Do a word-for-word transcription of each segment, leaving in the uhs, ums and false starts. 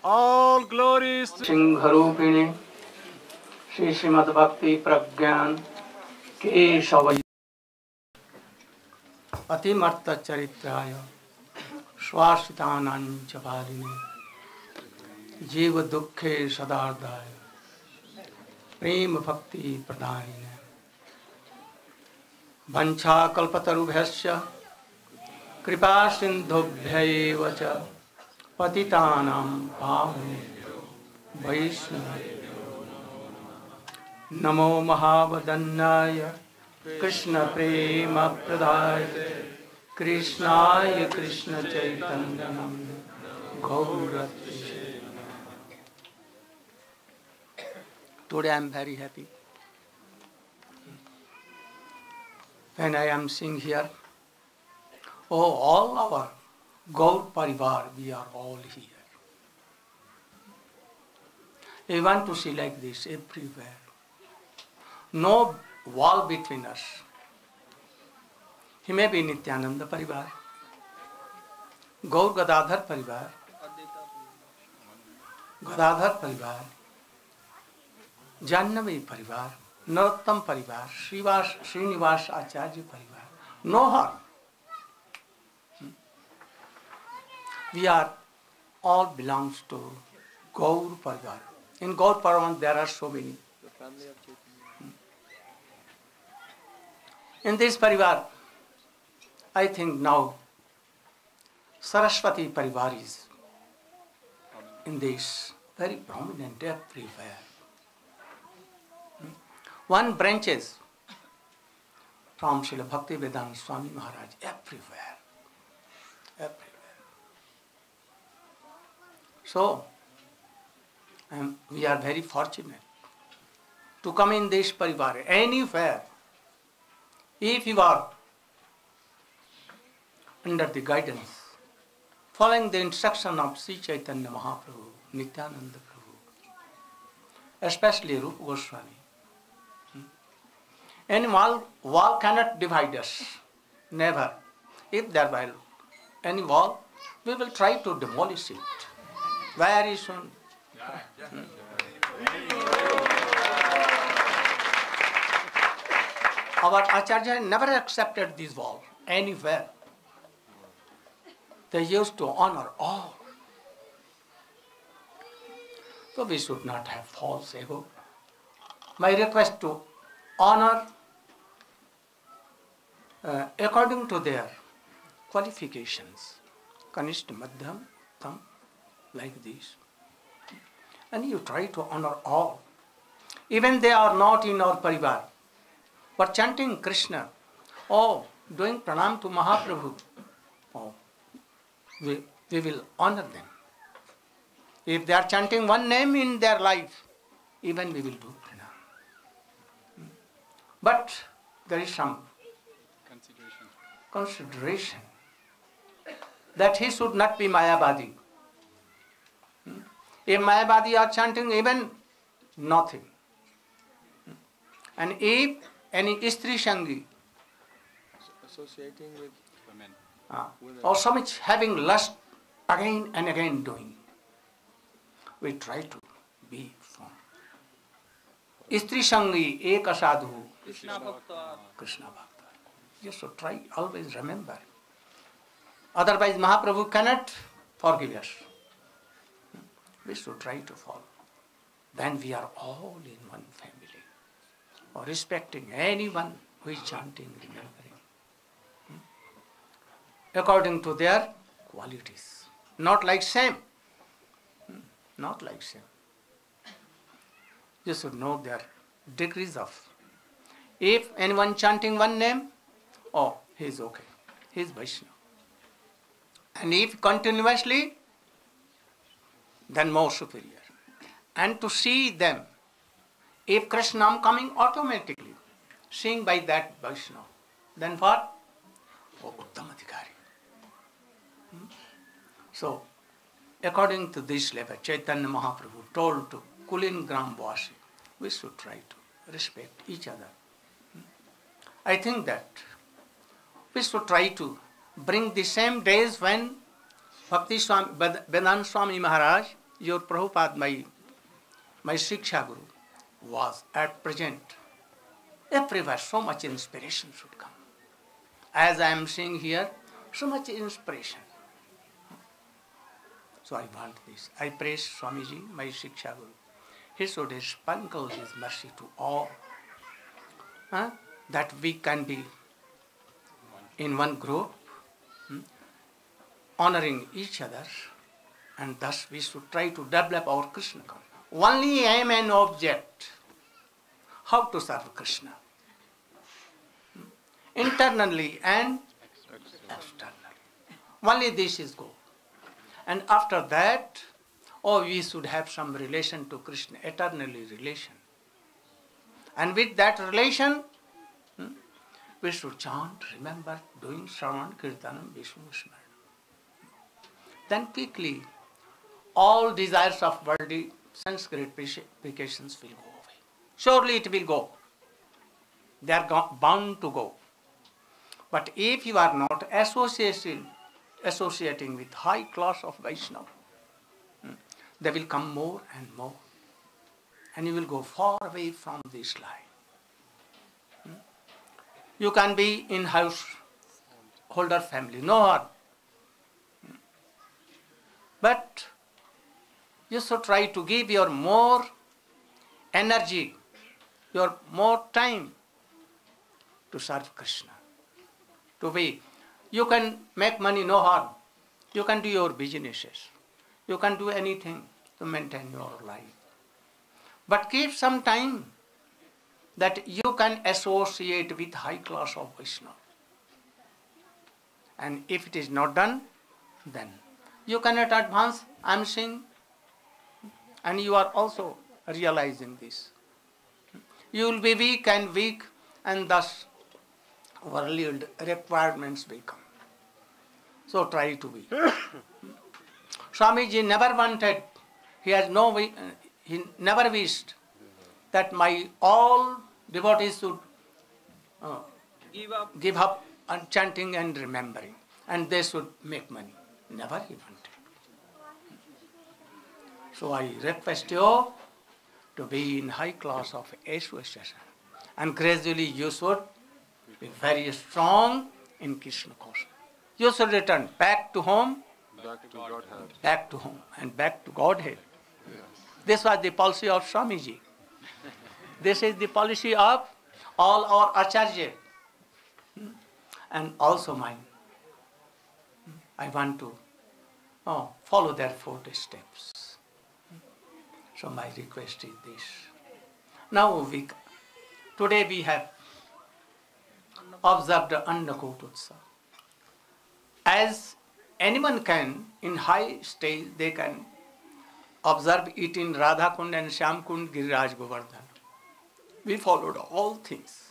All glories to सिंहरूपिणी Shri Shrimad भक्ति प्रज्ञान केशव अतिमर्त चरित्राय स्वासितानांच पालिने जीव दुखे सदार्धाय प्रेम भक्ति प्रदायिने वंशा कल्पतरुभ्यश्च कृपा सिंधुभ्यैव च पतितानां पावनेभ्यो वैष्णवेभ्यो नमो महावदन्नाय कृष्ण प्रेम प्रदायते कृष्णाय Krishna Chaitanya गौरत्से। Today I am very happy when I am seeing here, oh, all our Gaur Parivar, we are all here. We want to see like this everywhere. No wall between us. He may be Nityananda Parivar, Gaur Gadadhar Parivar, Gadadhar Parivar, Jannavi Parivar, Narottam Parivar, Srivas, Srinivas Acharya Parivar. No harm. We are all belongs to Gaur Parivar. In Gaur Parivar there are so many. In this Parivar, I think now Saraswati Parivar is in this very prominent everywhere. One branches from Srila Bhaktivedanta Swami Maharaj everywhere. Everywhere. So, um, we are very fortunate to come in this Parivar anywhere. If you are under the guidance, following the instruction of Sri Chaitanya Mahaprabhu, Nityananda Prabhu, especially Rupa Goswami, any wall, wall cannot divide us, never. If there were any wall, we will try to demolish it very soon. Hmm. Our Acharya never accepted this wall anywhere. They used to honor all. So we should not have false ego. My request to honor uh, according to their qualifications. Kanishta, Madhyam, Uttam, like this. And you try to honor all. Even they are not in our Parivar, but chanting Krishna, oh, doing pranam to Mahaprabhu, oh, we, we will honor them. If they are chanting one name in their life, even we will do pranam. But there is some consideration, consideration that he should not be Mayavadi. If Mayavadi are chanting even nothing. And if any Istri Shangi associating with women, uh, or so much having lust again and again doing, we try to be from Istri Shangi Eka Sadhu Krishna Bhakta. Krishna Bhakta. You should try, always remember. Otherwise Mahaprabhu cannot forgive us. We should try to follow. Then we are all in one family. Or respecting anyone who is chanting, remembering. Hmm? According to their qualities. Not like same. Hmm? Not like same. You should know their degrees of. If anyone chanting one name, oh, he is okay. He is Vaishnava. And if continuously, then more superior. And to see them, if Krishnam coming automatically, seeing by that Vaishnava, then what? Oh, Uttamadhikari. Hmm? So, according to this level, Chaitanya Mahaprabhu told to Kulin Gram Vasi, we should try to respect each other. Hmm? I think that we should try to bring the same days when Bhakti Swami, Vedanta Swami Maharaj your Prabhupada, my, my Shiksha Guru, was at present, everywhere so much inspiration should come. As I am seeing here, so much inspiration. So I want this. I praise Swamiji, my Shiksha Guru. He should sprinkle his mercy to all, huh? That we can be in one group, hmm? honoring each other, and thus we should try to develop our Krishna consciousness. Only aim and object, how to serve Krishna, hmm? internally and externally. Only this is goal. And after that, oh, we should have some relation to Krishna, eternally relation. And with that relation, hmm, we should chant, remember, doing Shravan, Kirtanam, Vishnu Smaranam. Then quickly, all desires of worldly sense gratifications will go away. Surely it will go. They are go- bound to go. But if you are not associating, associating with high class of Vaishnava, hmm, they will come more and more. And you will go far away from this life. Hmm? You can be in householder family, no harm. Hmm? But you should try to give your more energy, your more time to serve Krishna. To be, you can make money, no harm. You can do your businesses. You can do anything to maintain your life. But keep some time that you can associate with high class of Vaishnava. And if it is not done, then you cannot advance. I am saying, and you are also realizing this. You will be weak and weak, and thus worldly requirements will come. So try to be. Swamiji never wanted, he has no, he never wished that my all devotees should uh, Give up. give up on chanting and remembering, and they should make money. Never he wanted. So I request you to be in high class of association, and gradually you should be very strong in Krishna consciousness. You should return back to home, Back to Godhead. back to home, and back to Godhead. This was the policy of Swamiji. This is the policy of all our Acharya, and also mine. I want to oh, follow their footsteps. So my request is this. Now we, today we have observed Annakut Utsav. As anyone can, in high stage, they can observe it in Radha Kund and Shyam Kund, Giriraj Govardhan. We followed all things.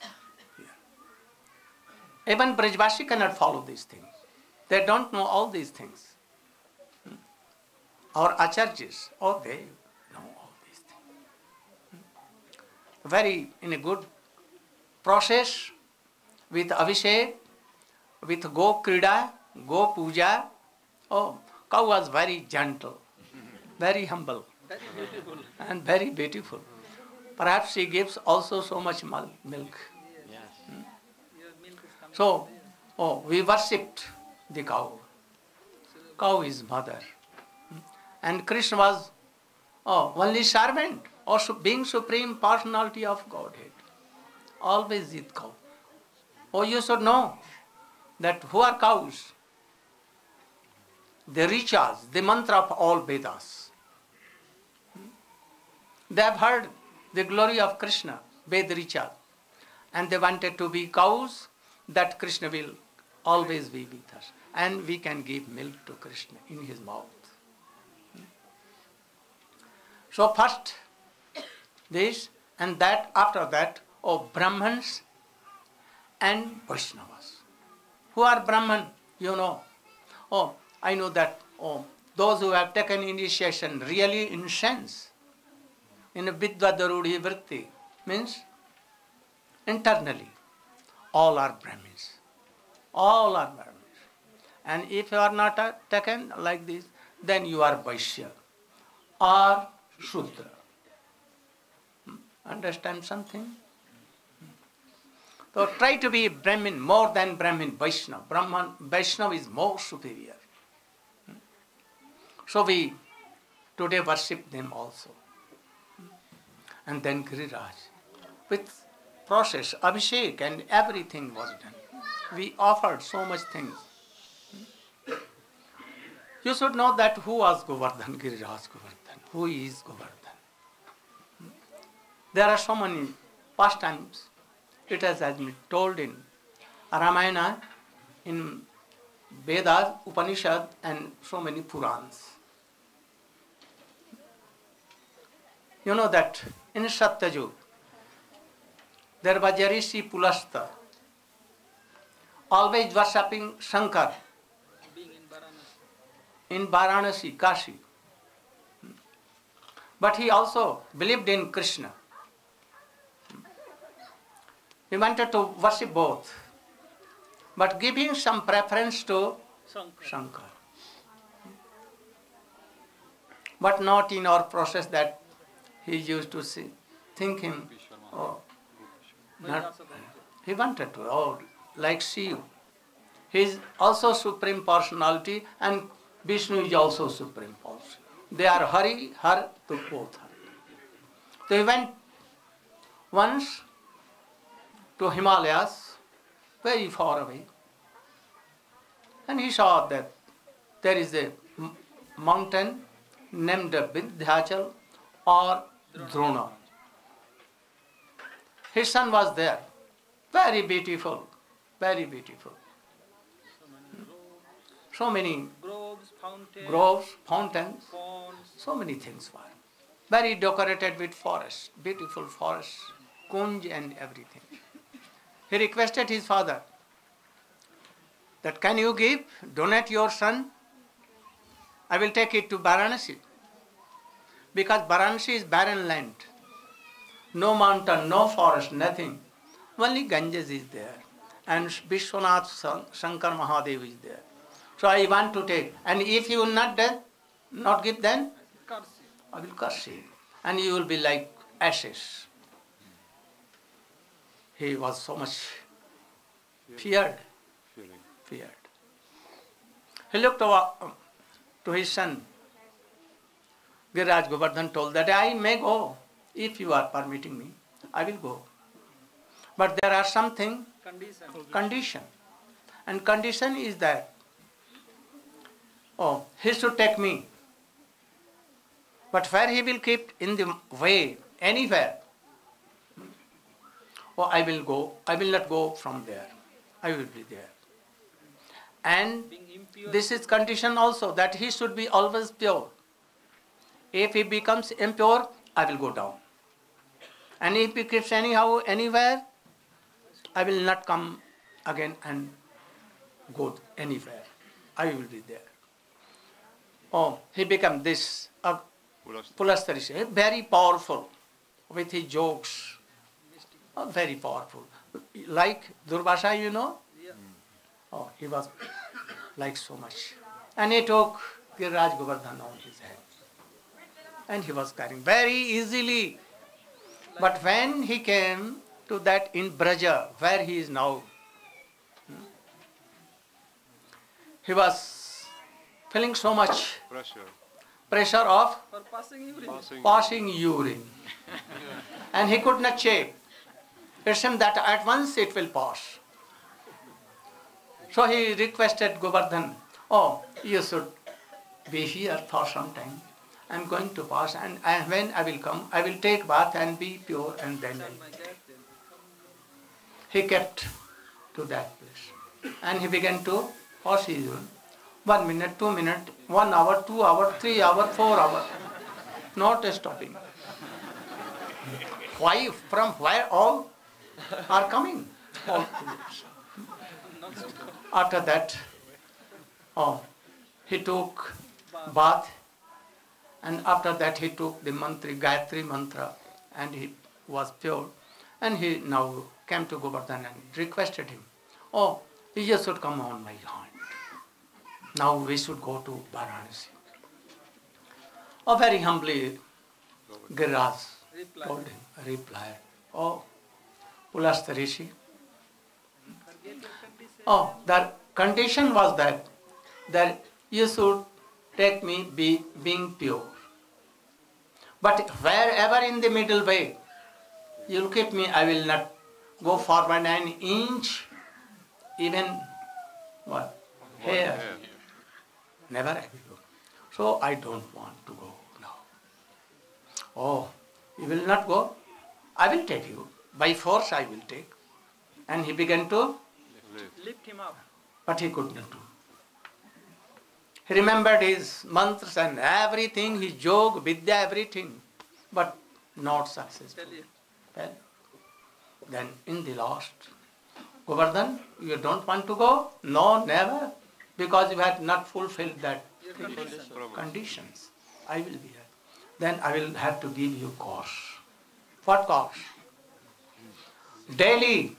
Yeah. Even Brajvashi cannot follow these things. They don't know all these things. Hmm. Our Acharyas, oh, they know all these things. Hmm. Very, in a good process, with Abhishek, with Go Krida, Go Puja. Oh, cow was very gentle, very humble, Very beautiful. and very beautiful. Perhaps she gives also so much milk. Yes. Hmm. Your milk is coming. So, oh, we worshipped the cow. Cow is mother. Hmm. And Krishna was oh, only servant, or su- being supreme personality of Godhead. Always with cow. Oh, you should know that who are cows? The Richas, the mantra of all Vedas. They have heard the glory of Krishna, Ved Richas, and they wanted to be cows that Krishna will always be with us, and we can give milk to Krishna in his mouth. So first this, and that after that, oh, Brahmans and Vaishnavas. Who are Brahman? You know. Oh, I know that oh, those who have taken initiation really in sense, in a Vidva Darudi Vritti, means internally, all are Brahmins. All are Brahmins. And if you are not uh, taken like this, then you are Vaishya. or Shudra. Understand something? So try to be Brahmin more than Brahmin, Vaishnava. Brahman, Vaishnava is more superior. So we today worship them also. And then Giriraj. With process, Abhishek and everything was done. We offered so much things. You should know that who was Govardhan, Giriraj Govardhan. Who is Govardhan? There are so many pastimes. It has been told in Ramayana, in Vedas, Upanishad, and so many Purans. You know that in Satyajug, there was a Rishi Pulastha, always worshipping Shankar Being in Varanasi. in Varanasi, Kashi. But he also believed in Krishna. He wanted to worship both, but giving some preference to Shankar. Shankar. But not in our process that he used to see, think him, oh, not, he wanted to, oh, like Shiva. He is also Supreme Personality and Vishnu is also Supreme Personality. They are Hari, Har, to both Hari. So he went once to Himalayas, very far away, and he saw that there is a m- mountain named Vindhyachal or Drona. His son was there, very beautiful, very beautiful. So many Groves, fountains, groves, fountains, ponds. so many things were. Very decorated with forests, beautiful forests, kunj and everything. He requested his father that can you give, donate your son? I will take it to Varanasi. Because Varanasi is barren land. No mountain, no forest, nothing. Only Ganges is there. And Vishwanath Shankar Mahadev is there. So I want to take. And if you will not then, not give then, Curse. I will curse you. And you will be like ashes. He was so much feared. Feared. He looked over to his son. Giriraj Govardhan told that I may go if you are permitting me. I will go. But there are something Condition. condition. And condition is that, oh, he should take me. But where he will keep in the way, anywhere, oh, I will go. I will not go from there. I will be there. And Being impure. this is condition also that he should be always pure. If he becomes impure, I will go down. And if he keeps anyhow, anywhere, I will not come again and go anywhere. I will be there. Oh, he became this uh, Pulastha, very powerful with his jokes. Oh, very powerful. Like Durvasa, you know? Yeah. Oh, he was like so much. And he took Giriraj Govardhan on his head. And he was carrying very easily. But when he came to that in Braja, where he is now, he was feeling so much Pressure. pressure of For passing urine. Passing. passing urine. And he could not check. It seemed that at once it will pass. So he requested Govardhan, oh, you should be here for some time. I am going to pass, and I, when I will come, I will take bath and be pure, and then Shall I my cat then? he kept to that place. And he began to pass his urine. One minute, two minutes, one hour, two hours, three hours, four hours. Not stopping. Why? From where all are coming? All fools. After that, oh, he took bath, and after that he took the mantra, Gayatri mantra, and he was pure. And he now came to Govardhan and requested him, oh, you should come on my hand. Now we should go to Varanasi. Oh, very humbly, Giriraj Reply. told him, replied, oh, Pulastya Rishi, Forget your condition. oh, the condition was that, that you should take me be, being pure. But wherever in the middle way, you'll keep me, I will not go forward an inch, even what? Here. Never I will go. So I don't want to go now. Oh, you will not go? I will take you. By force I will take. And he began to, Lift him up. but he could not do. He remembered his mantras and everything, his yoga, vidya, everything, but not successful. Tell you. Well, then in the last, Govardhan, you don't want to go? No, never, because you had not fulfilled that Your thing. condition. Conditions. I will be here. Then I will have to give you course. What course? Daily.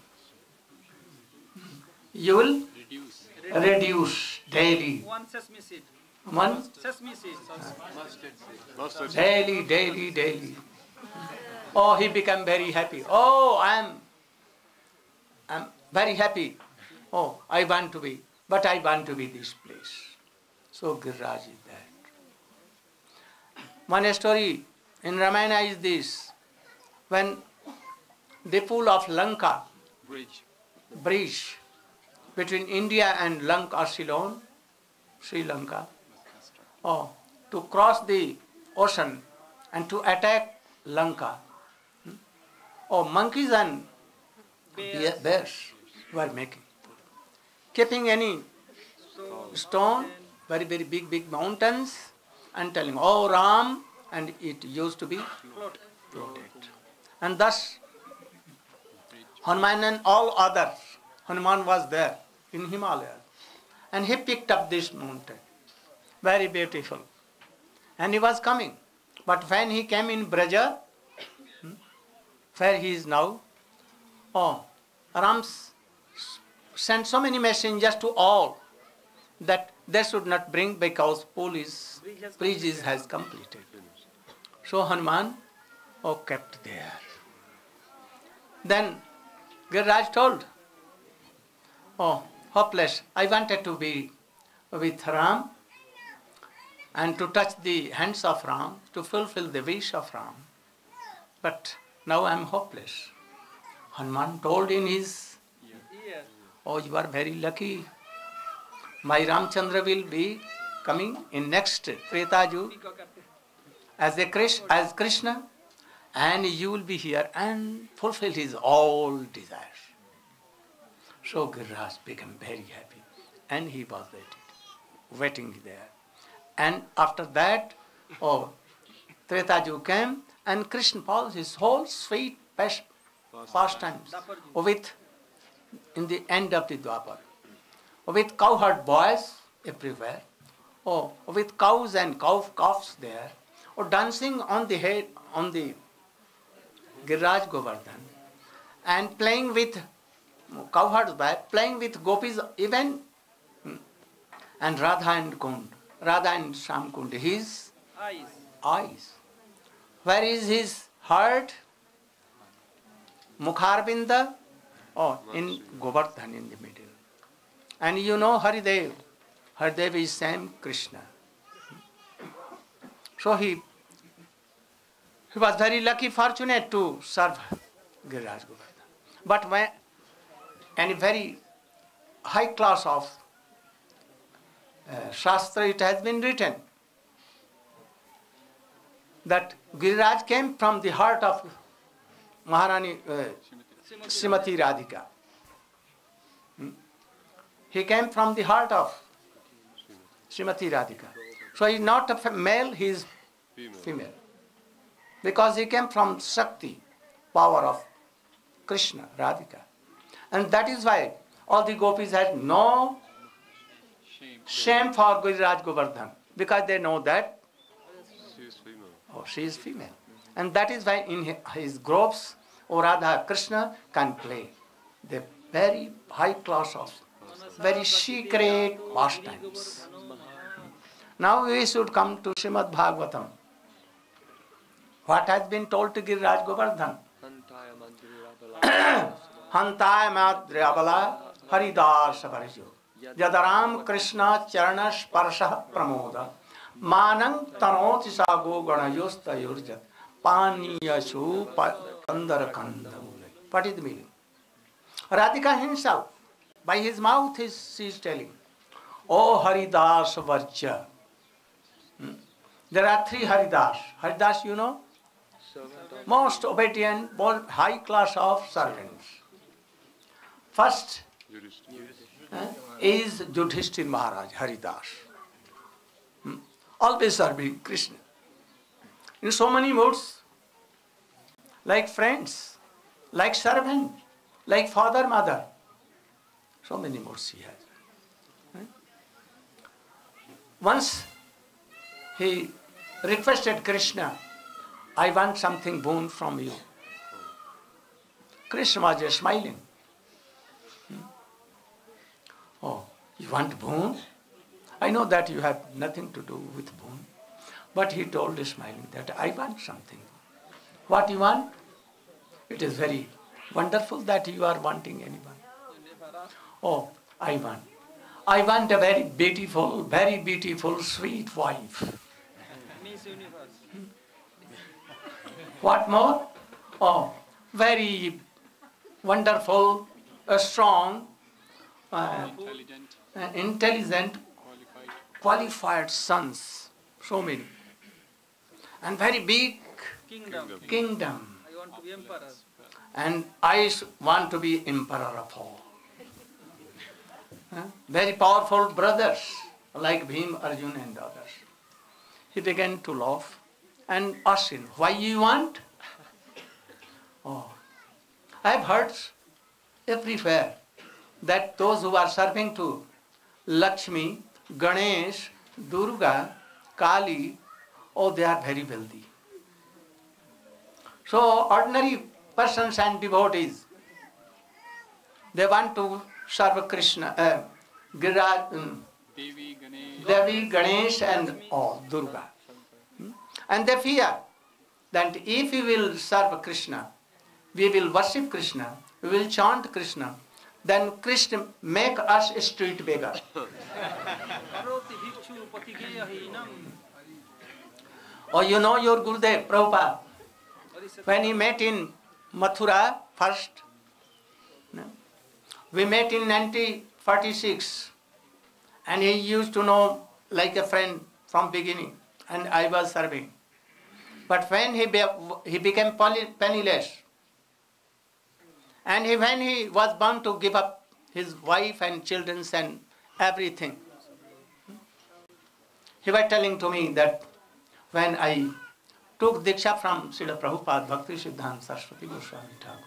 You will reduce daily. One sesame seed. One Sesame seed. Mustard. daily, daily, daily. Oh, he became very happy. Oh, I am, I am very happy. Oh, I want to be, but I want to be this place. So Giriraj is that. One story in Ramayana is this: when the pool of Lanka, Bridge. bridge between India and Lanka, Ceylon, Sri Lanka, oh, to cross the ocean and to attack Lanka. Hmm? Oh, monkeys and Bears. be- bears were making. Keeping any So, stone, very, very big, big mountains, and telling, oh Ram, and it used to be float. floated. And thus, Hanuman and all others, Hanuman was there in Himalaya, and he picked up this mountain, very beautiful, and he was coming. But when he came in Braja, hmm, where he is now, oh, Ram s- sent so many messengers to all that they should not bring because police Bridge has bridges has completed. So Hanuman, oh, kept there. Then Giriraj told, oh, hopeless, I wanted to be with Ram and to touch the hands of Ram, to fulfill the wish of Ram. But now I am hopeless. Hanuman told in his, Yes. oh, you are very lucky. My Ramchandra will be coming in next Tretaju Peacock करते. as a Krish, as Krishna, and you will be here and fulfill his all desires. So Giriraj became very happy, and he was waiting, waiting there. And after that, oh, Tretaju came, and Krishna followed his whole sweet pas- pastimes with in the end of the Dwapar, with cowherd boys everywhere, oh, with cows and cow calves there, or dancing on the head on the Giriraj Govardhan, and playing with cowherds by playing with gopis even, hmm, and Radha and Kund, Radha and Shamkund, his Eyes. eyes. Where is his heart? Mukharvinda, oh, in Govardhan in the middle. And you know Haridev. Haridev is same Krishna. So he, he was very lucky, fortunate to serve Giriraj Govardhan. But when any very high class of uh, Shastra, it has been written that Giriraj came from the heart of Maharani uh, Srimati Radhika. Hmm? He came from the heart of Srimati Radhika. So he is not a f- male, he is Female. female. Because he came from Shakti, power of Krishna, Radhika. And that is why all the gopis had no shame for Giriraj Govardhan, because they know that She is female. oh, she is female. And that is why in hi- his groves, O Radha Krishna can play the very high class of, very secret pastimes. Now we should come to Srimad Bhagavatam. What has been told to Giriraj Govardhan? Hantaya Madhyabala Haridas Varjo Yadaram Krishna Charana Sparsha Pramoda Manang Tanoti Sago Ganayosta Yurjat Paniyasu Pandara Kanda. What is the meaning? Radhika himself, by his mouth, is, he is telling, O Haridas Varja. Hmm? There are three Haridas. Haridas, you know? Most obedient, most high class of servants. First uh, is Yudhishthir Maharaj, Haridas. Hmm? Always serving Krishna. In so many moods, like friends, like servant, like father, mother. So many moods he has. Hmm? Once he requested Krishna, I want something boon from you. Krishna was just smiling. Hmm? Oh, you want boon? I know that you have nothing to do with boon. But he told smiling that I want something. What you want? It is very wonderful that you are wanting anyone. Oh, I want. I want a very beautiful, very beautiful, sweet wife. Miss Universe. What more? Oh, very wonderful, uh, strong, uh, Intelligent. uh, intelligent, Qualified. qualified sons. So many. And very big Kingdom. kingdom. I want to be emperor. And I s- want to be emperor of all. Huh? Very powerful brothers like Bhim, Arjun and others. He began to laugh and asked him, why you want? Oh, I have heard everywhere that those who are serving to Lakshmi, Ganesh, Durga, Kali, oh, they are very wealthy. So ordinary persons and devotees, they want to serve Krishna, uh, Giriraj, um, Devi, Ganesh. Devi, Ganesh and all, Durga. Hmm? And they fear that if we will serve Krishna, we will worship Krishna, we will chant Krishna, then Krishna make us a street beggar. Karoti bhikshu patigeya hinam. Or you know your Gurudev, Prabhupada, when he met in Mathura first, no? We met in nineteen forty-six, and he used to know like a friend from beginning, and I was serving. But when he, be, he became poly, penniless, and he, when he was bound to give up his wife and children and everything, he was telling to me that when I took Diksha from Srila Prabhupada, Bhakti Siddhanta Saraswati Goswami Thakur,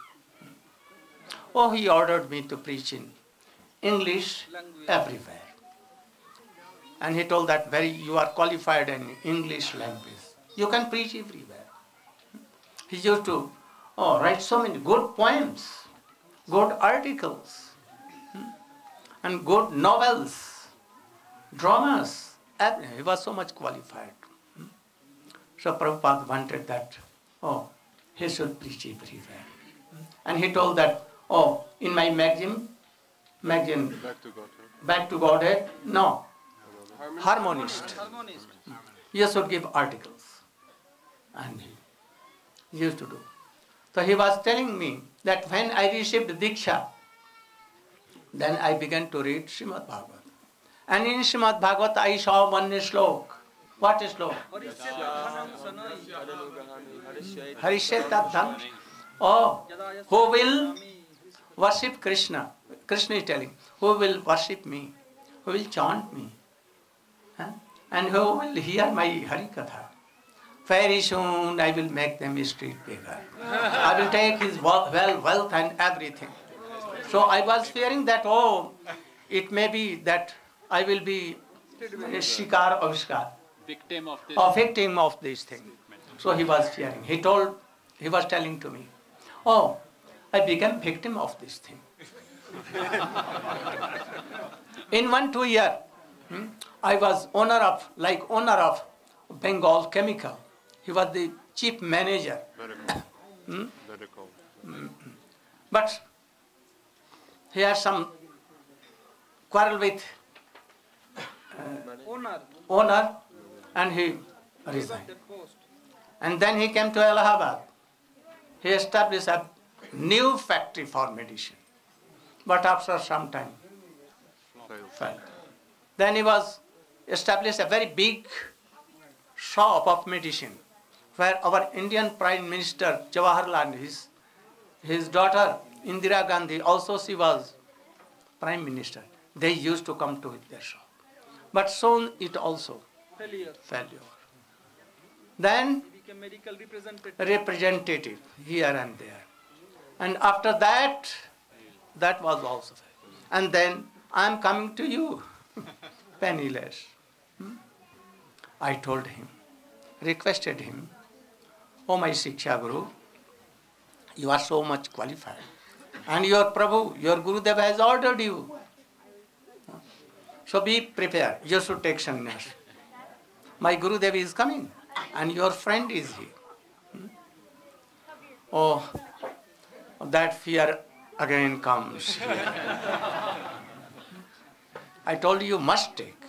oh, he ordered me to preach in English everywhere. And he told that very you are qualified in English language. You can preach everywhere. He used to oh, write so many good poems, good articles, and good novels, dramas. He was so much qualified. So Prabhupada wanted that, oh, he should preach everywhere. And he told that, oh, in my magazine, magazine, Back to God. Huh? Back to Godhead, no, harmonist. Harmonist. You should give articles. And he used to do. So he was telling me that when I received Diksha, then I began to read Srimad Bhagavat. And in Srimad Bhagavat I saw one slok. What is slok? Harishet Dhan. Oh, who will worship Krishna? Krishna is telling, who will worship me? Who will chant me? Huh? And who will hear my Harikatha? Very soon I will make them a street beggar. I will take his wealth, wealth and everything. So I was fearing that, oh, it may be that I will be a shikar or shikar, Victim of this. a victim of this thing. So he was fearing. He told, he was telling to me, oh, I became victim of this thing. In one, two year, hmm, I was owner of, like owner of Bengal Chemical. He was the chief manager. Medical. Hmm? Medical. But he had some quarrel with Owner owner and he resigned. that post. And then he came to Allahabad. He established a new factory for medicine. But after some time, Failed. failed. Then he was established a very big shop of medicine, where our Indian Prime Minister Jawaharlal, his, his daughter Indira Gandhi, also she was Prime Minister. They used to come to their shop. But soon it also Failure. failure. Then He became medical representative. representative here and there. And after that, that was also failure. And then I am coming to you, penniless. Hmm? I told him, requested him, oh my Shiksha Guru, you are so much qualified. And your Prabhu, your Gurudev has ordered you. So be prepared, you should take sannyas. My Gurudev is coming and your friend is here. Hmm? Oh, that fear again comes. I told you, you must take.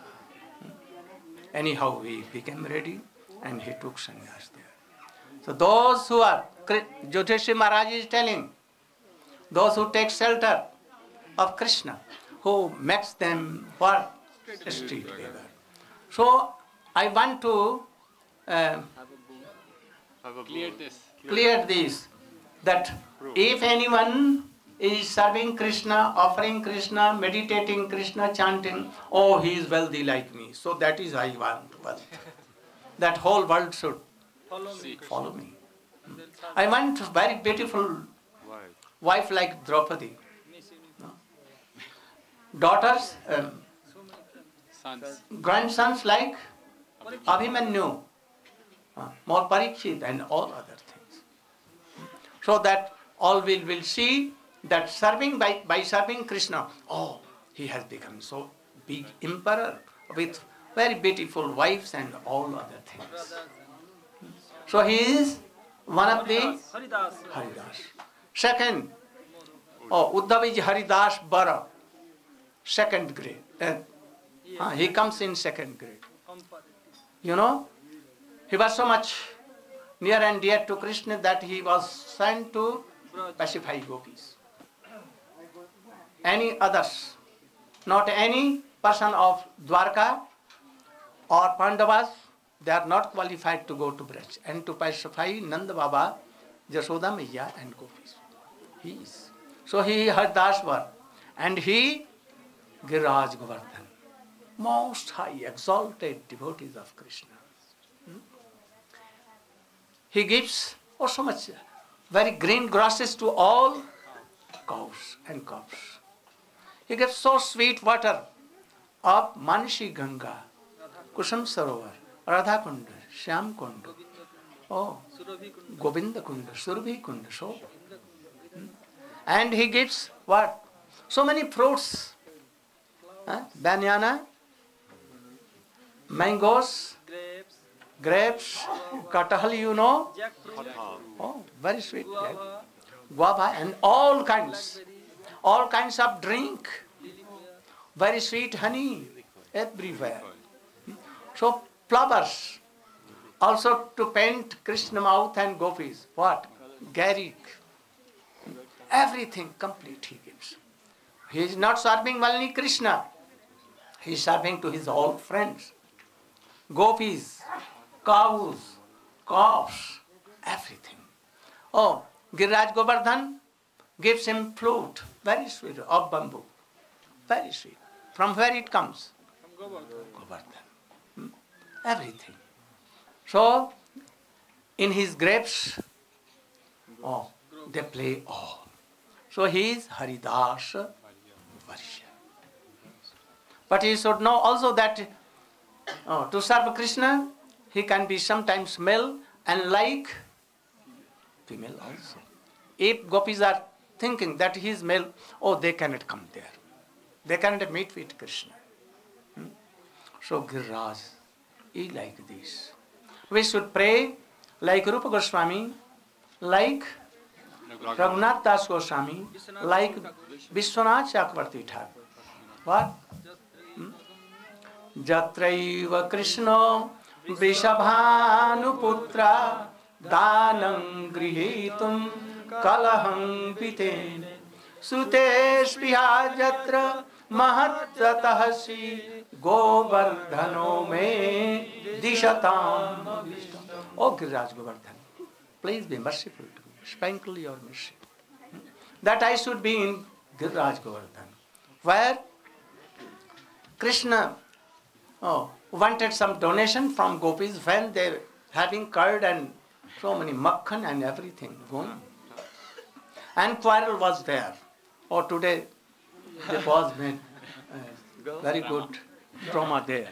Anyhow, we became ready and he took sannyas there. So those who are, Jyotishi Maharaj is telling, those who take shelter of Krishna, who makes them what? Street beggar. So I want to uh, Have a Have a Clear book. this. clear this, that if anyone is serving Krishna, offering Krishna, meditating Krishna, chanting, oh, he is wealthy like me. So that is I want wealth. That whole world should Follow me. follow me. I want very beautiful Why? wife like Draupadi. Miss Universe. Daughters, um, So many friends. Sons. grandsons like Abhimanyu, uh, more Parikshit and all other things. So that all will, will see that serving by, by serving Krishna, oh, he has become so big emperor with very beautiful wives and all other things. So he is one of the Haridas. Haridas. Second, oh, Uddhav is Haridas Bara, second grade. Uh, uh, he comes in second grade. Comparative. You know, he was so much near and dear to Krishna that he was sent to pacify gopis. Any others, not any person of Dwarka or Pandavas, they are not qualified to go to Braj and to pacify Nanda Baba, Jashoda Maiya and gopis. He is. So he had Daswar and he Giraj Govardhan, most high exalted devotees of Krishna. Hmm? He gives oh so much very green grasses to all cows and calves. He gives so sweet water of Manshi Ganga, Kusum Sarovar, Radha Kunda, Shyam Kunda, oh, Surabhi Kunda. Govinda Kunda, Surabhi Kunda, so. Hmm? And he gives what? So many fruits. Huh? Banana, mangoes, Grapes. grapes, kathal, you know. Jackfruit. Oh, very sweet. Guava. Guava and all kinds. Blackberry. All kinds of drink. Lily beer. Very sweet honey everywhere. So flowers. Also to paint Krishna mouth and gopis. What? Garrick. Everything complete he gives. He is not serving only Krishna. He is serving to his old friends. Gopis, cows, calves, everything. Oh, Giriraj Govardhan gives him flute, very sweet, of bamboo. Very sweet. From where it comes? From Govardhan. Govardhan. Hmm? Everything. So, in his grapes, oh, they play all. So he is Haridas Varsha. But he should know also that oh, to serve Krishna, he can be sometimes male and like female also. If gopis are thinking that he is male, oh, they cannot come there. They cannot meet with Krishna. Hmm? So Giriraj is like this. we should pray like Rupa Goswami, like Raghunath Das Goswami, like Vishwanath Chakravarti Thakur. What? Hmm? Jatraiva Krishna Vrishabhanuputra Danam Grihitum Kalaham Piten Suteshpiha Jatra Mahatratahasi Govardhano Me Dishatam. Oh Giriraj Govardhan, please be merciful to me. Sprinkle your mercy. That I should be in Giriraj Govardhan, where Krishna oh, wanted some donation from gopis when they were having curd and so many makhan and everything going. And quarrel was there. Oh, today there was made, uh, very good drama there.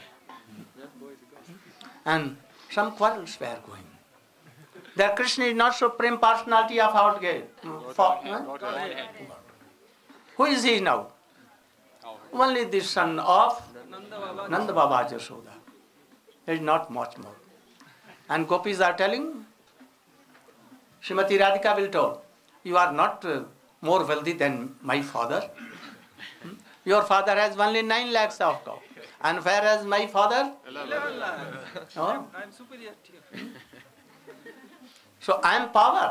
And some quarrels were going. That Krishna is not supreme personality of our gate. For, huh? Who is he now? Only the son of Nanda Baba Jashoda. There is not much more. And gopis are telling, Srimati Radhika will tell, you are not uh, more wealthy than my father. Hmm? Your father has only nine lakhs of cow. And whereas my father? eleven lakhs. Oh? I am superior to you. So I am power.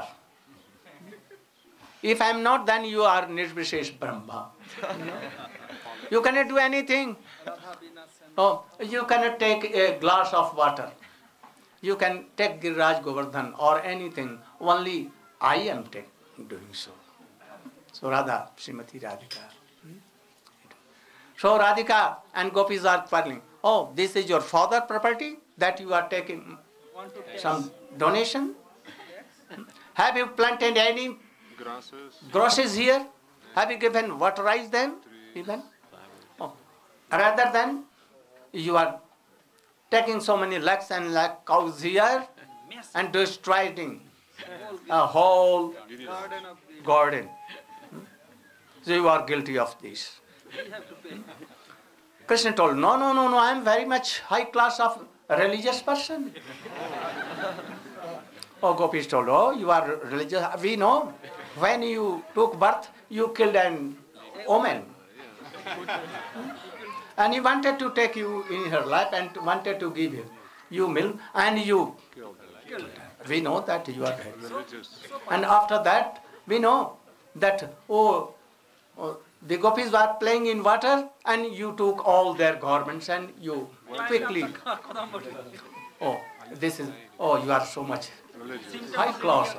If I am not, then you are Nirvishesh Brahma. You cannot do anything. Oh, you cannot take a glass of water. You can take Giriraj Govardhan or anything. Only I am take, doing so. So Radha, Srimati Radhika. Hmm? So Radhika and gopis are quarreling. Oh, this is your father property that you are taking Want to take some donation? Have you planted any Grasses. grasses here? Have you given waterized them? Even? Oh. Rather than you are taking so many lakhs and lakh cows here mess and destroying whole a whole garden of the garden. Hmm? So you are guilty of this. we have to pay. Krishna told, no, no, no, no, I am very much high class of religious person. Oh, gopis told, oh, you are religious. We know. When you took birth, you killed an woman. And he wanted to take you in her life and wanted to give you, you milk and you killed her. We know that you are very Religious. And after that, we know that, oh, oh, the gopis were playing in water and you took all their garments and you quickly, oh, this is, oh, you are so much Religious. high class.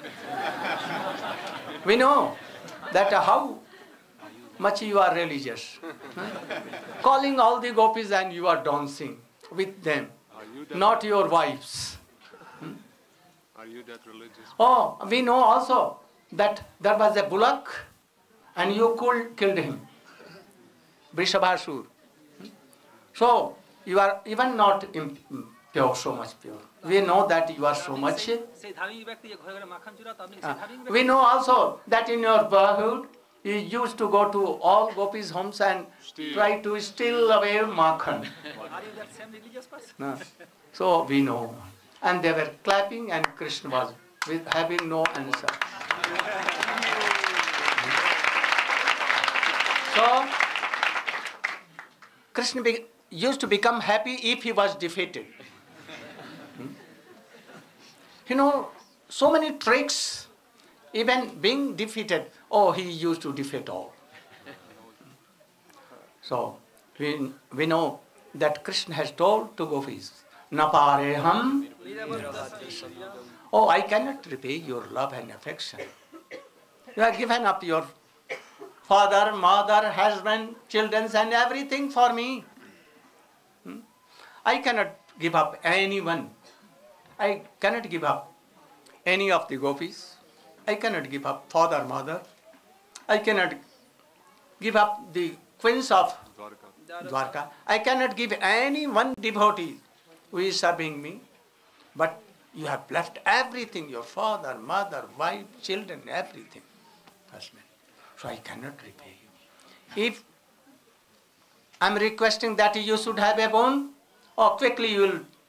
We know that how much you are religious. Huh? Calling all the gopis and you are dancing with them, Are you that, not your wives. are you that religious? Oh, we know also that there was a bullock and you could killed him, Vrishabhasur. So you are even not im- pure, so much pure. We know that you are so much. সেই ধার্মিক ব্যক্তি যে ঘরে ঘরে মাখন চুরাতো আপনি সেই Uh, ধার্মিক we ব্যক্তি know also that in your boyhood you used to go to all gopis' homes and Steal. try to steal away makhan. are you that same religious person? Uh, So we know. And they were clapping and Krishna was with having no answer. So Krishna be- used to become happy if he was defeated. Hmm? You know, so many tricks, even being defeated, oh, he used to defeat all. So we, we know that Krishna has told to gopis, Napareham, oh, I cannot repay your love and affection. You have given up your father, mother, husband, children and everything for me. Hmm? I cannot give up anyone. I cannot give up any of the gopis. I cannot give up father, mother. I cannot give up the queens of Dwarka. Dwarka. I cannot give any one devotee who is serving me. But you have left everything, your father, mother, wife, children, everything. Husband. So I cannot repay you. If I am requesting that you should have a boon, oh, quickly you will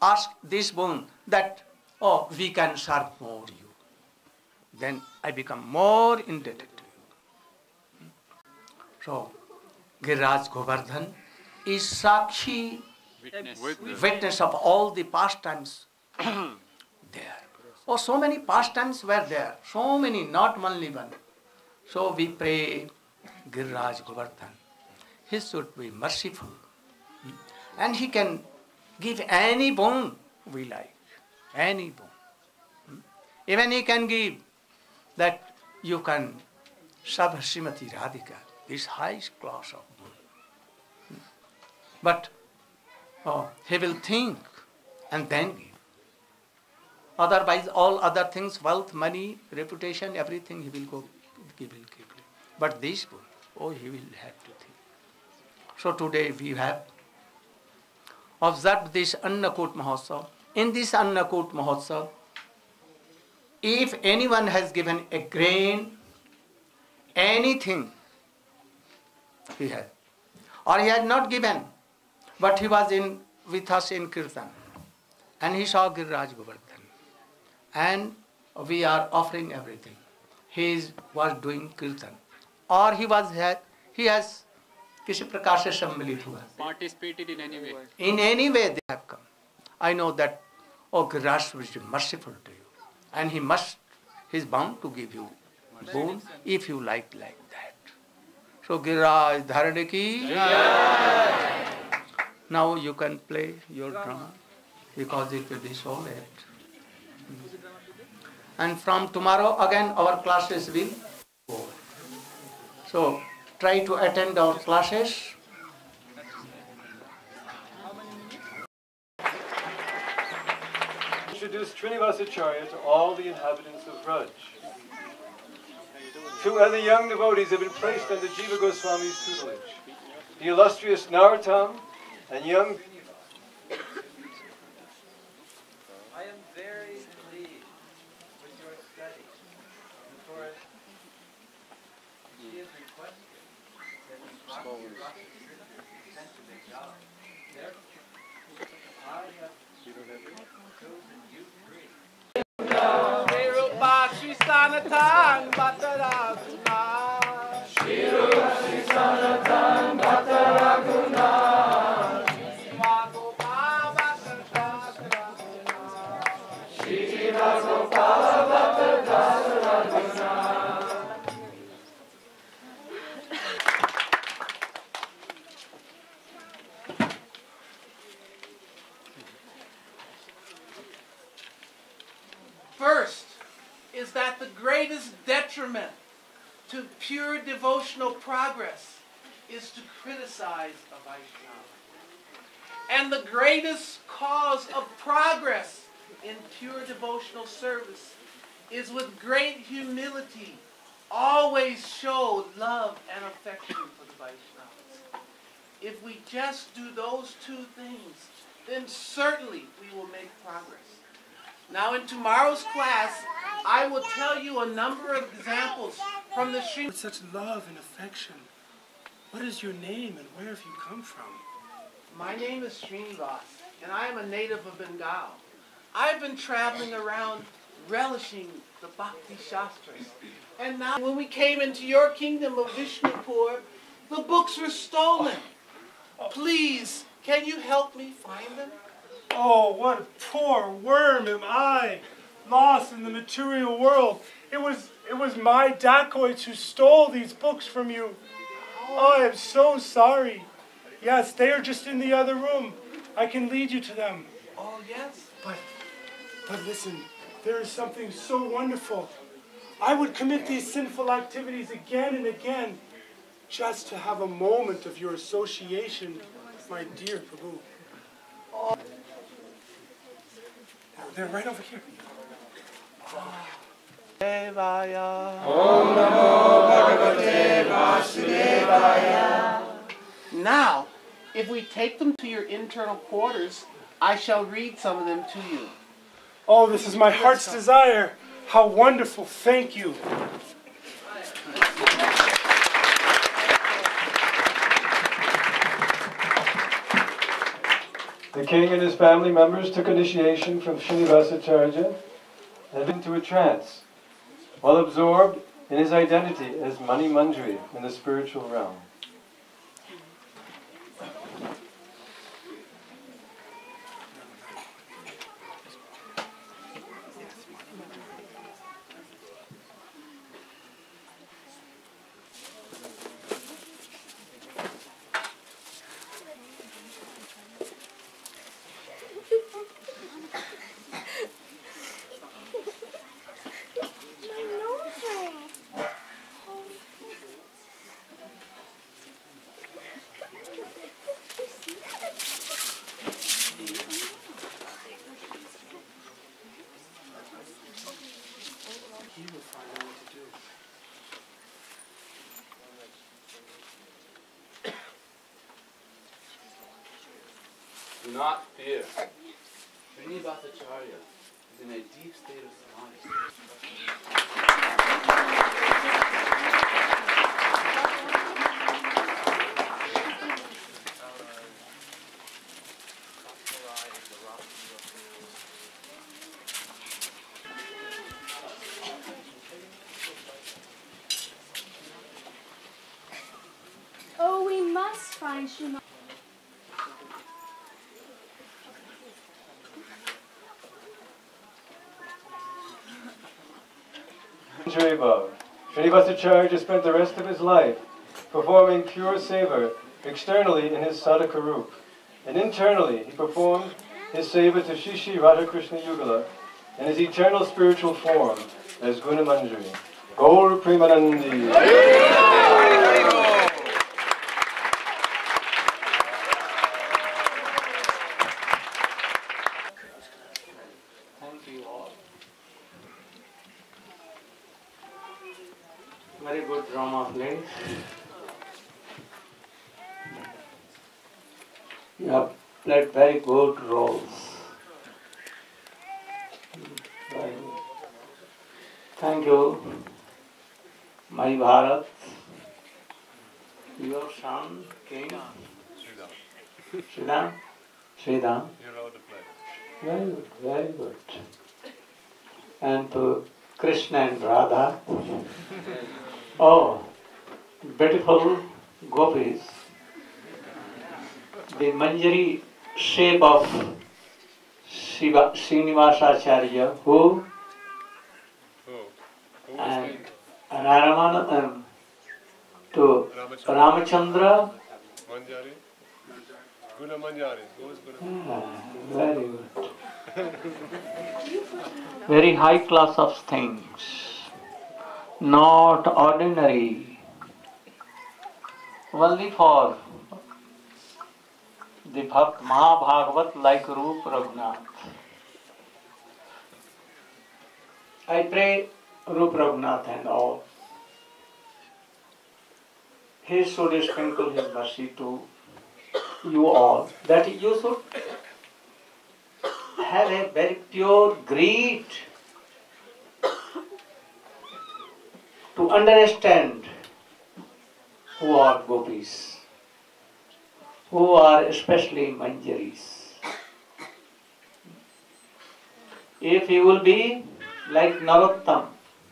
ask this boon that, oh, we can serve more you. Then I become more indebted to you. So, Giriraj Govardhan is Sakshi, Witness. witness of all the pastimes there. Oh, so many pastimes were there, so many, not only one. So we pray Giriraj Govardhan. He should be merciful. And he can give any boon we like, any boon. Even he can give that you can serve Srimati Radhika, this highest class of boon. But oh, he will think and then give. Otherwise, all other things, wealth, money, reputation, everything, he will go, he will give. But this boon, oh, he will have to think. So today we have observed this Annakut Mahotsav. In this Annakut Mahotsav, if anyone has given a grain, anything, he has, or he had not given, but he was in with us in Kirtan, and he saw Giriraj Govardhan, and we are offering everything. He is, was doing Kirtan, or he was he has किसी प्रकार से सम्मिलित हुआ. Participated in any way. In any way they have come. I know that, oh, Giriraj is merciful to you, and he must, he is bound to give you boon if you like like that. So Giriraj Dharane ki. Now you can play your drama because it will be so late. And from tomorrow again our classes will go. So try to attend our classes. Introduce Srinivasacharya to all the inhabitants of Braj. Two other young devotees have been placed under Jiva Goswami's tutelage. The illustrious Narottam and young I am very pleased with your study. And for it, she has requested that we brought your sent to the job. Therefore, I have chosen you three. First is that the greatest detriment to pure devotional progress is to criticize a Vaishnava. And the greatest cause of progress in pure devotional service is with great humility always show love and affection for the Vaishnavas. If we just do those two things, then certainly we will make progress. Now in tomorrow's class, I will tell you a number of examples from the Srimad. With such love and affection, what is your name and where have you come from? My name is Srinivas, and I am a native of Bengal. I've been traveling around relishing the Bhakti Shastras. And now when we came into your kingdom of Vishnupur, the books were stolen. Please, can you help me find them? Oh, what a poor worm am I, lost in the material world. It was, it was my dacoits who stole these books from you. Oh, I am so sorry. Yes, they are just in the other room. I can lead you to them. Oh, yes? But, but listen, there is something so wonderful. I would commit these sinful activities again and again just to have a moment of your association, my dear Prabhu. Oh. They're right over here. Now, if we take them to your internal quarters, I shall read some of them to you. Oh, this is my heart's desire. How wonderful. Thank you. The king and his family members took initiation from Srinivasacharya and went into a trance, while absorbed in his identity as Mani Manjari in the spiritual realm. Do not fear. Srinivasacharya is in a deep state of samadhi. Oh, we must find Srimad. Manjari Bhav. Srinivasacharya spent the rest of his life performing pure seva externally in his sadhaka roop, and internally he performed his seva to Shishi Radhakrishna Yugala in his eternal spiritual form as Guna Manjari. Gaur Premanandi. Thank you all. Very good drama play. You have played very good roles. Very good. Thank you, my Bharat, your son, King, Sridham, Sridham. You're allowed to play. Very good, very good. And to Krishna and Radha. Oh, beautiful gopis. The Manjari shape of Shiva, Srinivasacharya, who Oh, who was and he? Raramana, um, to Ramachandra. Manjari? Guna Manjari. Who was Guna? Ah, very good. Very high class of things. Not ordinary. Only for the Bhakt Mahabhagavat like Roop Raghunath. I pray Roop Raghunath and all, he should sprinkle his mercy to you all, that you should have a very pure greed to understand who are gopis, who are especially manjaris. If you will be like Narottam,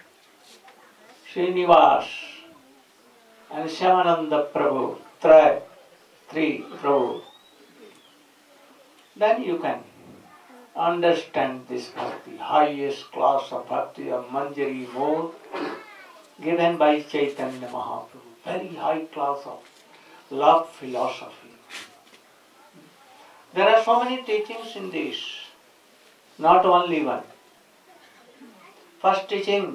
Srinivas and Shyamananda Prabhu, Tray, Three Prabhu, then you can understand this bhakti, highest class of bhakti of Manjari mode given by Chaitanya Mahaprabhu. Very high class of love philosophy. There are so many teachings in this, not only one. First teaching,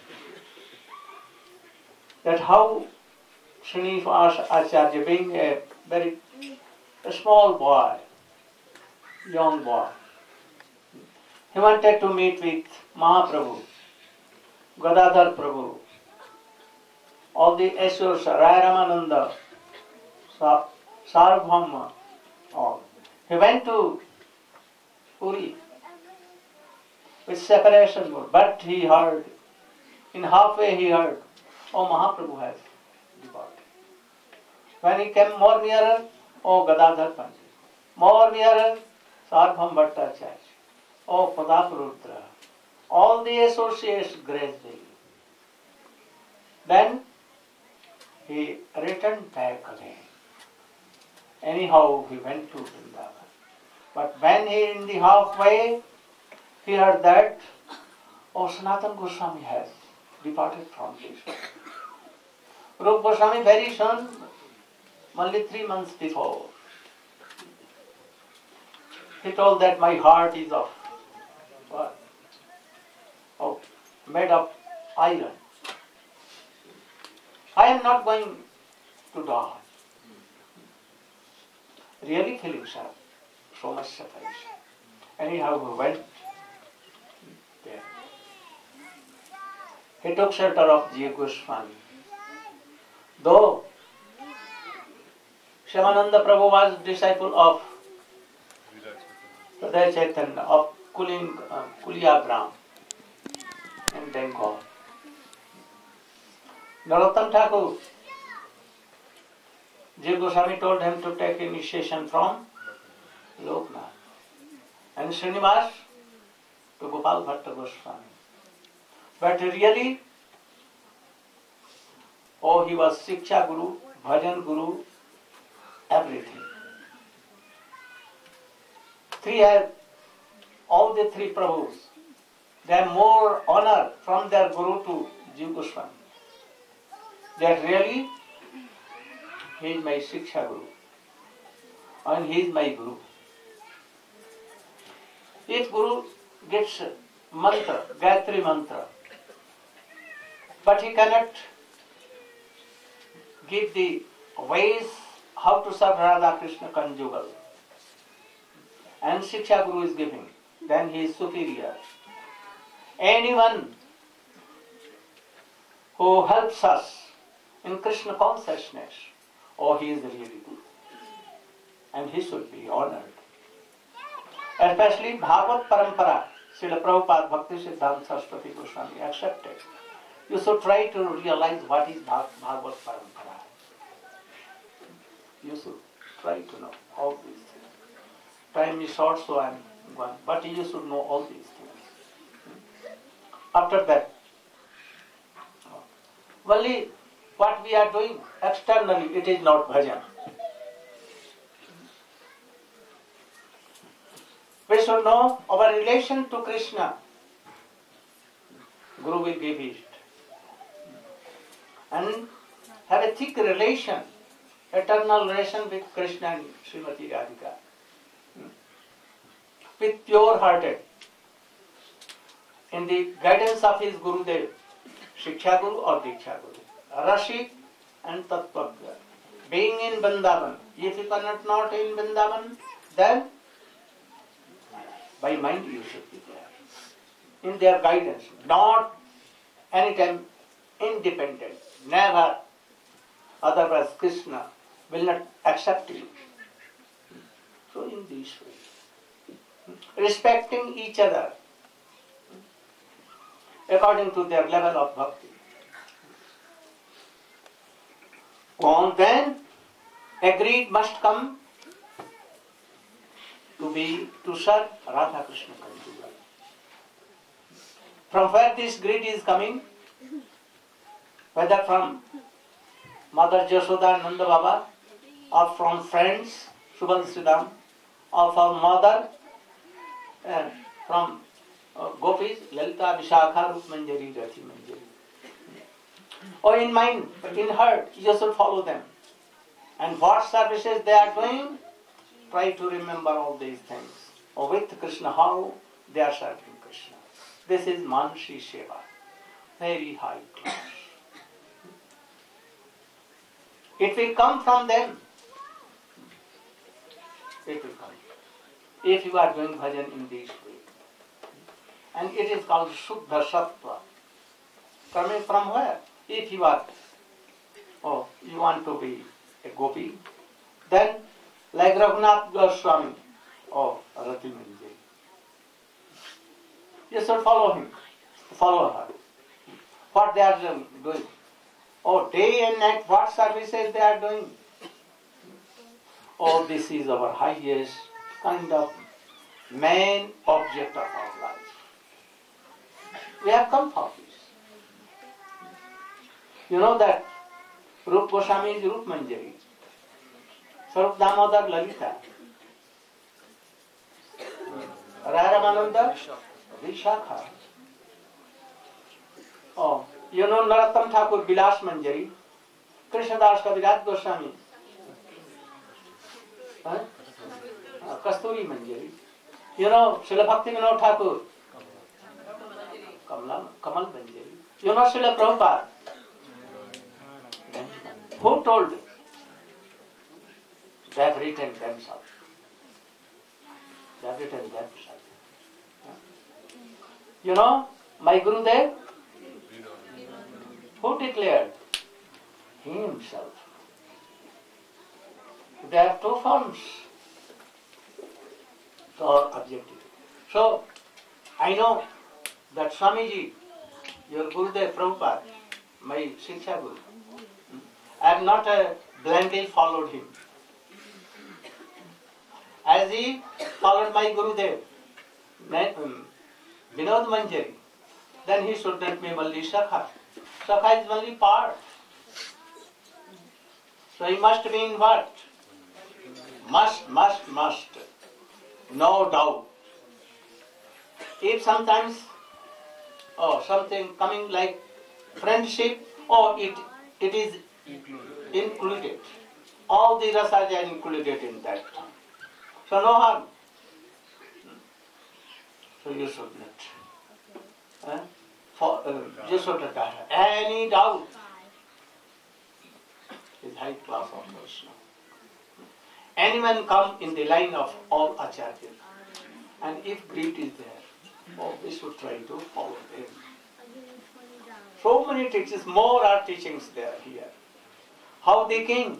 that how Srinivas Acharya, being a very a small boy, young boy, he wanted to meet with Mahaprabhu, Gadadhar Prabhu, all the Asurs, Rai Ramananda, Sa- Sarvabhauma, all. He went to Puri with separation mode, but he heard, in halfway he heard, oh, Mahaprabhu has departed. When he came more nearer, oh, Gadadhar Pandit. More nearer, Sarvam Bhattacharya, oh Padaparudra, all the associates gradually. Then he returned back again. Anyhow, he went to Vrindavan. But when he in the halfway, he heard that, oh, Sanatana Goswami has departed from this world. Rupa Goswami very soon, only three months before, he told that my heart is of what? Of made of iron. I am not going to die. Really feeling so, so much separation. Anyhow, we went there. He took shelter of Jiva Goswami. Though Shyamananda Prabhu was disciple of Hridaya Chaitanya of Kuling, uh, Kuliagram in Bengal. Narottam Thakur, Jiva Goswami told him to take initiation from Loknath. And Srinivas to Gopal Bhatta Goswami. But really, oh, he was Shiksha Guru, Bhajan Guru, everything. Three have, all the three Prabhus, they have more honor from their Guru to Jiva Goswami. That really, he is my Shiksha Guru and he is my Guru. Each Guru gets mantra, Gayatri mantra, but he cannot give the ways how to serve Radha Krishna conjugal. And Shiksha Guru is giving, then he is superior. Anyone who helps us in Krishna consciousness, oh, he is really good. And he should be honored. Especially Bhagavad Parampara, Srila Prabhupada Bhakti Siddhanta Saraswati Goswami accepted. You should try to realize what is Bhagavad Parampara. You should try to know all these things. Time is short, so I am gone. But you should know all these things. After that, only what we are doing externally, it is not bhajan. We should know our relation to Krishna. Guru will give it. And have a thick relation, eternal relation with Krishna and Srimati Radhika. With pure hearted. In the guidance of his Gurudev, Shiksha Guru or Diksha Guru. Rashik and Tattvagya. Being in Vrindavan. If you cannot not in Vrindavan, then by mind you should be there. In their guidance. Not anytime independent. Never. Otherwise Krishna will not accept you. So in this way. Respecting each other according to their level of bhakti. And then a greed must come to be to serve Radha Krishna conjugal. From where this greed is coming? Whether from Mother Jashoda and Nanda Baba, or from friends, Subal Siddham, or from mother, and from uh, Gopis, Lalita, Vishakha, Rup Manjari, Rathi Manjari. Or in mind, in heart, you should follow them. And what services they are doing, try to remember all these things. Or with Krishna, how they are serving Krishna. This is Mansi Seva, very high class. It will come from them. It will come. If you are doing bhajan in this way. And it is called Shuddha Sattva. Coming from where? If you are, oh, you want to be a gopi, then like Raghunath Goswami, oh, Rati Manjari. You should follow him, follow her. What they are doing. Oh, day and night, what services they are doing. Oh, this is our highest kind of main object of our life. We have come for this. You know that Rup Goswami is Rup Manjari, Sarup Damodar Lalita, Raramananda Vishakha. Oh, you know Narottam Thakur Bilas Manjari, Krishnadas Kaviraj Goswami, huh? uh, Kasturi Manjari. You know Srila Bhakti Vinod Thakur, Kamal, Kamal Manjari. You know Srila Prabhupada. Who told them? They have written themselves. They have written themselves. You know, my Gurudev, who declared? He himself. There are two forms to our objective. So, I know that Swamiji, your Gurudev Prabhupada, my Shiksha Guru, I have not uh, blindly followed him. As he followed my Gurudev, um, Vinod Manjari, then he should not be only Shakha. Shakha is only part. So he must be in what? Must, must, must. No doubt. If sometimes, oh, something coming like friendship, oh, it, it is included. All the rasas are included in that. So no harm. So you should not. Eh? For, uh, you should not have any doubt. Is high class of Krishna. Anyone come in the line of all acharyas, and if greed is there, oh, we should try to follow them. So many teachings, more are teachings there here. How the king,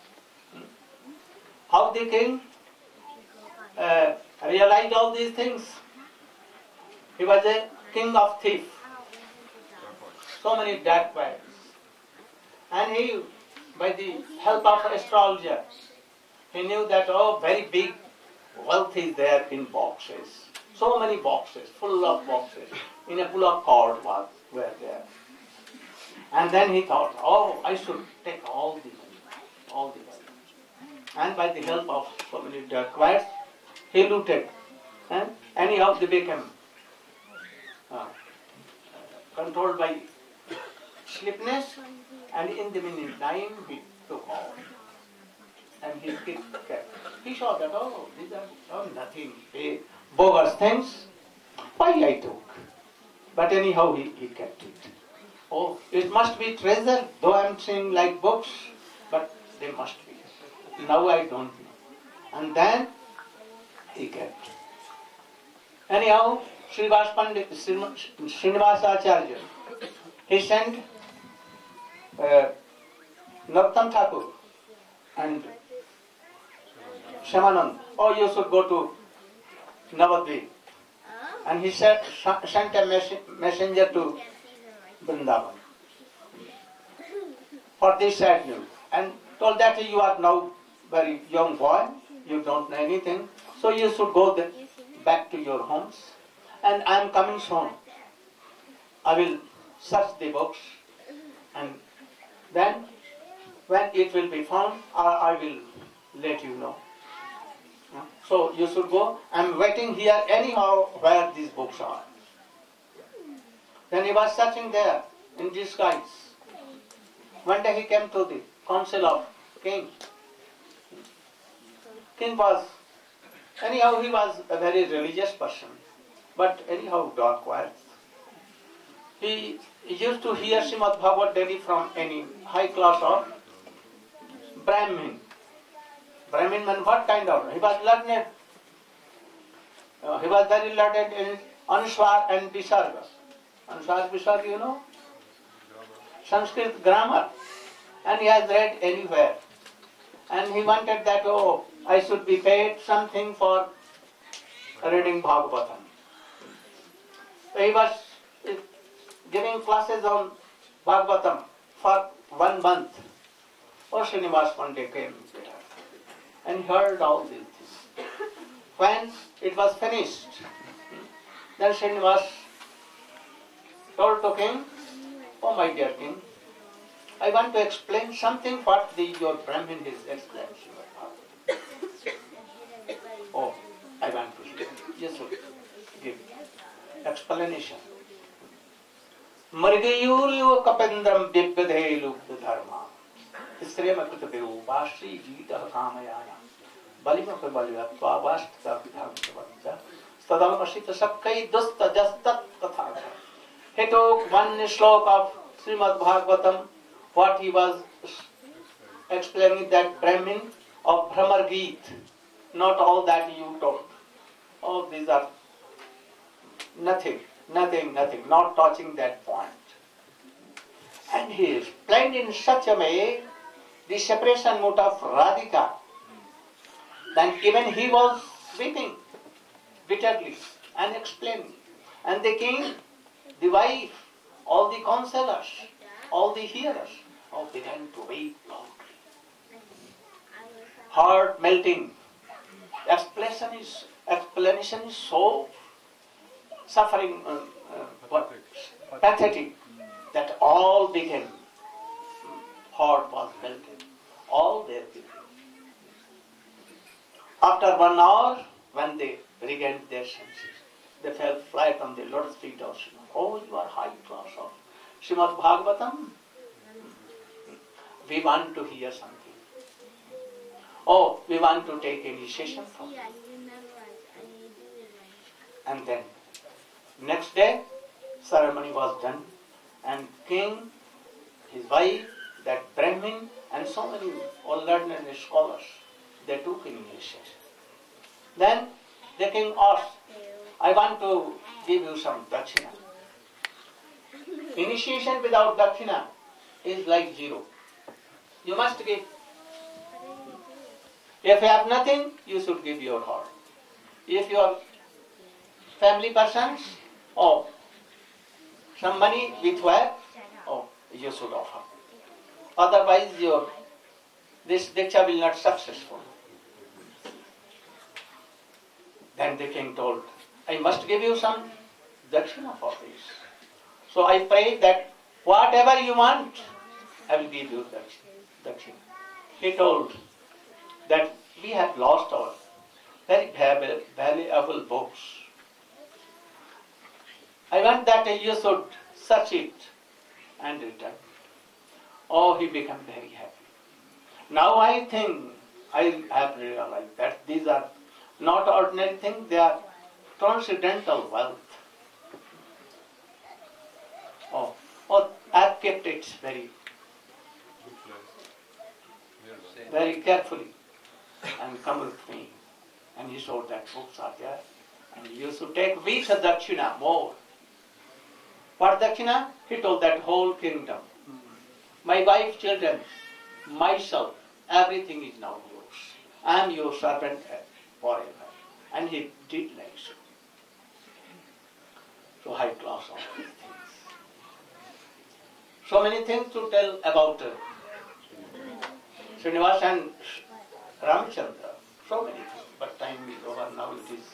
how the king uh, realized all these things. He was a king of thieves. So many dark ways. And he, by the help of astrologer, he knew that, oh, very big wealth is there in boxes. So many boxes, full of boxes. In a pull of cord was were there. And then he thought, oh, I should take all the money, all the money. And by the help of so many dacoits, he looted. And anyhow they became uh, controlled by sleepiness, and in the meantime he took all. And he kept. He saw that, oh, these are oh, nothing, eh, bogus things. Why I took? But anyhow he, he kept it. Oh, it must be treasure, though I am saying like books, but they must be. Now I don't know. And then he kept. Anyhow, Srivas Pandit, Srinivasa Acharya, he sent uh, Narottam Thakur and Shamanand, oh, you should go to Navadvip. And he sent, sent a mes messenger to Vrindavan for this sad news, and told that you are now very young boy, you don't know anything, so you should go the, back to your homes, and I am coming soon. I will search the books, and then when it will be found, I, I will let you know. So you should go. I am waiting here anyhow where these books are. Then he was searching there in disguise. One day he came to the council of king. King was, anyhow he was a very religious person, but anyhow dark quiet. He used to hear Srimad Bhagavad daily from any high class of Brahmin. Brahmin meant what kind of? He was learned. Uh, he was very learned in Anuswar and Visarga. Anuswar, Visarga, you know? Sanskrit grammar. And he has read anywhere. And he wanted that, oh, I should be paid something for reading Bhagavatam. So he was giving classes on Bhagavatam for one month. Oh, Srinivas Pandey came there and heard all these things. when it was finished, then Srinivas told to king, "Oh my dear king, I want to explain something what the, your Brahmin is explaining." Oh, I want to just give explanation. Margayulyo kapendram vivyadhelu dharma. Istrema kutabiru vashri jita kamayana. Balima kabalyatva vashta vidhamsavadja. Stadam ashita sakkai dusta jastat katha. He took one slok of Srimad Bhagavatam, what he was explaining that Brahmin of Brahmar Geet, not all that you told. Oh, these are nothing, nothing, nothing, not touching that point. And he explained in such a way the separation mood of Radhika. Then even he was weeping bitterly and explaining. And the king, the wife, all the counselors, all the hearers, all began to weep loudly. Heart melting. Explanation is, explanation is so suffering, uh, uh, what, pathetic, that all became, heart was melted. All their people. After one hour, when they regained their senses, they fell flat on the lotus feet of Srimad. Oh, you are high class of Srimad Bhagavatam. We want to hear something. Oh, we want to take initiation from you. And then, next day, ceremony was done, and king, his wife, that Brahmin, and so many all learned scholars, they took initiation. Then the king asked, "I want to give you some dakshina." Initiation without dakshina is like zero. You must give. If you have nothing, you should give your heart. If you are family persons, oh, some money with wealth, oh, you should offer. Otherwise, your this diksha will not successful. Then the king told, "I must give you some dakshina for this. So I pray that whatever you want, I will give you dakshina." He told that we have lost our very valuable books. I want that you should search it and return. Oh, he became very happy. Now I think I have realized that these are not ordinary things, they are transcendental wealth. Oh, oh I have kept it very, very carefully. And come with me. And he showed that books are there. And you should take with dakshina more. What dakshina? He told that whole kingdom. My wife, children, myself, everything is now yours. I am your servant forever. And he did like so. So high class all these things. So many things to tell about uh, Srinivas and Ramchandra. So many things. But time is over now. It is.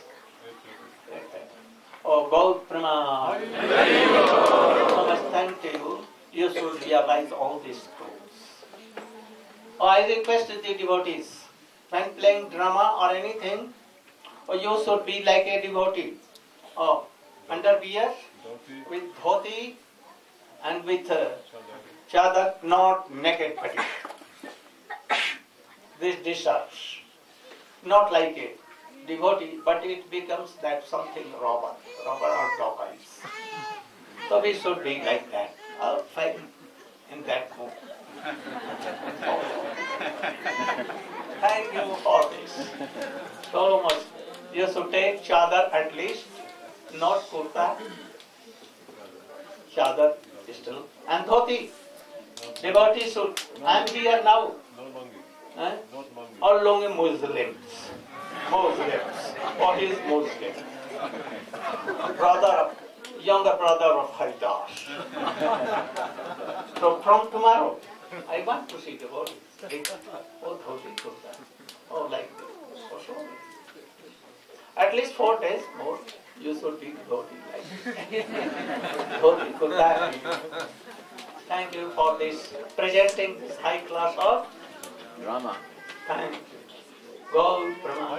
Oh, God Prama. So much thank to you. You should realize all these truths. Oh, I request the devotees, when playing drama or anything, oh, you should be like a devotee. Oh, underwear, with dhoti, and with uh, chadar, not naked body. This discharge. Not like a devotee, but it becomes that something robber, robber or dacoits. So we should be like that. I'll fight in that mood. Thank you for this. So much. You should take chadar at least, not kurta. Chadar still. And dhoti. Devotee should. I am here now. Eh? All long Muslims. Muslims. Or he is Muslim. Brother of, younger brother of Haridas. So from tomorrow, I want to see devotees. Oh, dhoti kurta. Oh, like this. Oh, so At least four days more. You should be dhoti like dhoti, kurta. Thank you for this presenting this high class of Drama. Thank you. Gaur Praman.